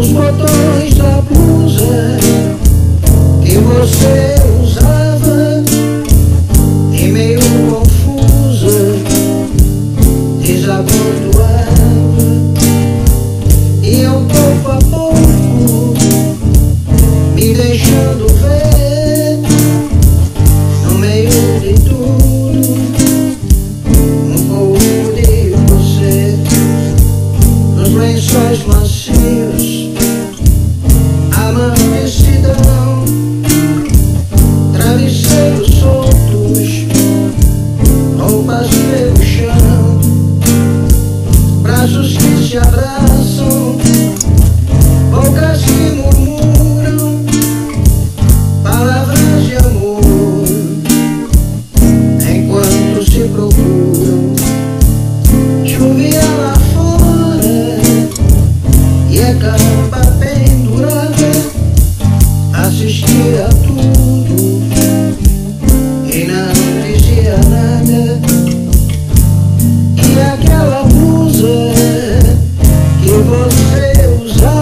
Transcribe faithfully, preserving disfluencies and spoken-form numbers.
os botões da blusa que você usava e meio confusa desabotoava, e eu pouco a pouco me deixando ver no meio de tudo um pouco de você, nos lençóis macios, a mansidão, travesseiros soltos, roupas pelo chão, braços que se abraçam, bocas que murmuram palavras de amor enquanto se procuram. Chovia lá fora e a capa pendurada assistia a tudo e não dizia nada. E aquela blusa que você usava